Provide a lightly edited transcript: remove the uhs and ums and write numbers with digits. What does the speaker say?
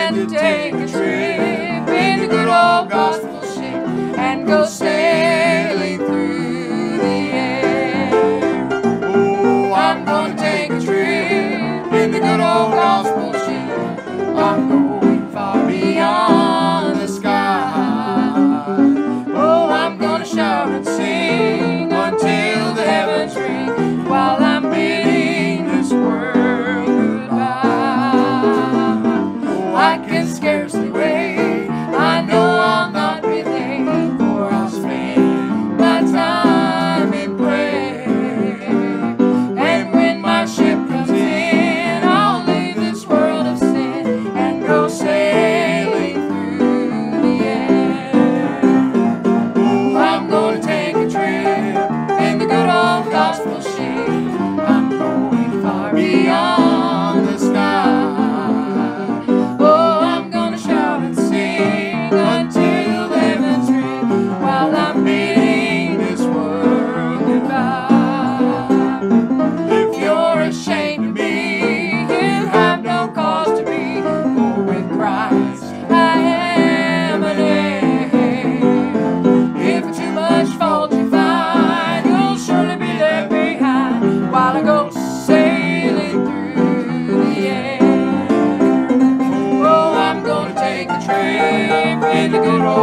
and take a trip in the good old gospel ship and go sailing through the air. Oh, I'm gonna take a trip in the good old gospel ship. I'm going far beyond the sky. Oh, I'm gonna shout and sing until the heavens ring while I'm bidding this world goodbye. Oh, I can scarcely wait. I know I'll not be late, for I'll spend my time in prayer. And when my ship comes in, I'll leave this world of sin and go sailing through the air. Oh, I'm gonna take a trip in the good old gospel ship. I'm going far beyond the sky. Oh, I'm gonna shout and sing until the heavens ring while I'm bidding this world goodbye. If you're ashamed of me, you have no cause to be, for with Christ I am an heir. If too much fault you find, you'll surely be left behind while I go sailing through the air. Oh, I'm gonna take a trip in the good old